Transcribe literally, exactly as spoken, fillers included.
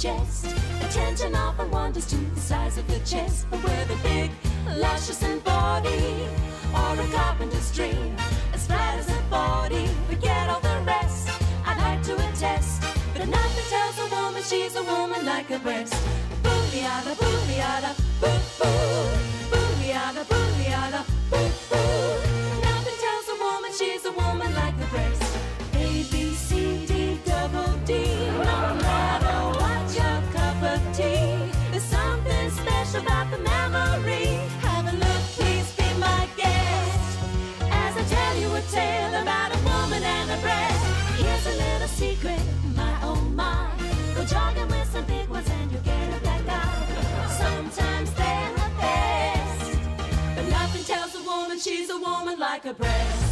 suggest. Attention often wanders to the size of the chest, but with a big, luscious body, or a carpenter's dream, as flat as a body, forget all the rest. I'd like to attest, but nothing tells a woman she's a woman like a breast. Booyada, booyada, boo boo. Booyada, booyada, boo boo. Nothing tells a woman she's a woman like a breast. A, B, C, D, double D. No matter what your cup of tea, there's something special about the memory. Have a look, please be my guest, as I tell you a tale about a woman and a breast. Here's a little secret, my oh my. Go jogging with some big ones and you'll get a black eye. Sometimes they're the best, but nothing tells a woman she's a woman like a breast.